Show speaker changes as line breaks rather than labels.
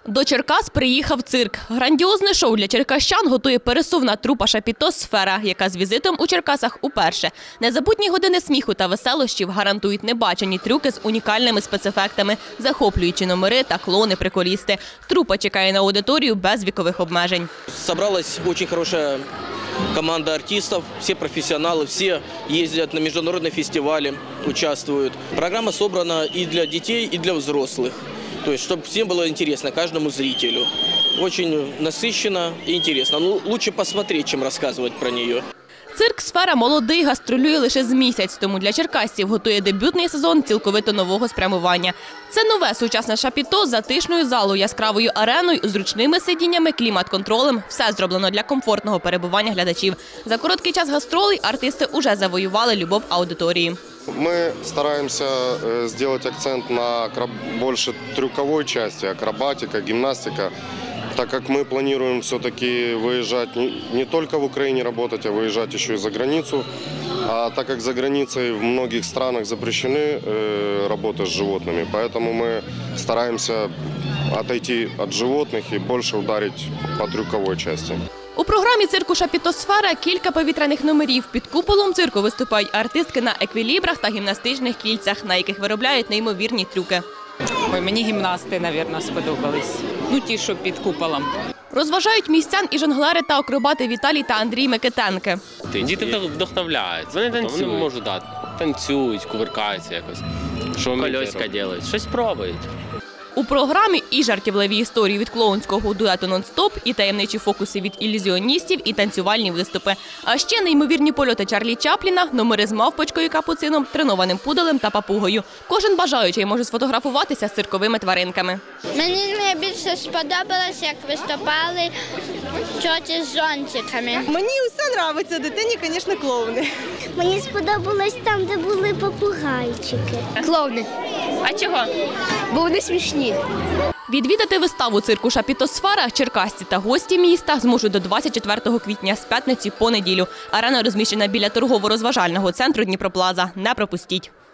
До Черкас приїхав цирк. Грандіозне шоу для черкащан готує пересувна трупа «Шапіто Сфера», яка з візитом у Черкасах уперше. Незабутні години сміху та веселощів гарантують небачені трюки з унікальними спецефектами, захоплюючі номери та клоуни-приколісти. Трупа чекає на аудиторію без вікових обмежень.
Собралась очень хорошая команда артистов, все профессионалы, все ездят на международные фестивали, участвуют. Программа собрана и для детей, и для взрослых. То есть, чтобы всем было интересно, каждому зрителю. Очень насыщенно и интересно. Ну, лучше посмотреть, чем рассказывать про нее.
Цирк «Сфера» молодий, гастролює лише з місяць, тому для черкасців готує дебютний сезон цілковито нового спрямування. Це нове сучасне «Шапіто» з затишною залою, яскравою ареною, зручними сидіннями, клімат-контролем. Все зроблено для комфортного перебування глядачів. За короткий час гастролей артисти уже завоювали любов аудиторії.
Мы стараемся сделать акцент на больше трюковой части, акробатика, гимнастика, так как мы планируем все-таки выезжать не только в Украине работать, а выезжать еще и за границу. А так как за границей в многих странах запрещены работы с животными, поэтому мы стараемся отойти от животных и больше ударить по трюковой части.
У програмі цирку «Шапіто Сфера» кілька повітряних номерів. Під куполом цирку виступають артистки на еквілібрах та гімнастичних кільцях, на яких виробляють неймовірні трюки.
Мені гімнасти, мабуть, сподобались. Ну, ті, що під куполом.
Розважають містян і жонглери та акробати Віталій та Андрій Микитенки.
Діти вдохновляють, вони танцюють, вони можуть танцюють, кувиркаються якось, кольоська роблять, щось пробують.
У програмі і жартівливі історії від клоунського дуету «Нон-стоп», і таємничі фокуси від ілюзіоністів, і танцювальні виступи. А ще неймовірні польоти Чарлі Чапліна, номери з мавпочкою Капуцином, тренованим пуделем та папугою. Кожен бажаючий може сфотографуватися з цирковими тваринками.
Мені найбільше сподобалось, як виступали тьоті з зонтиками.
Мені все подобається, дитині, звісно, клоуни.
Мені сподобалось там, де були попугайчики.
Клоуни.
А чого?
Бо вони смішні.
Відвідати виставу цирку «Шапіто Сфера» черкасці та гості міста зможуть до 24 квітня з п'ятниці по неділю. Арена розміщена біля торгово-розважального центру «Дніпроплаза». Не пропустіть!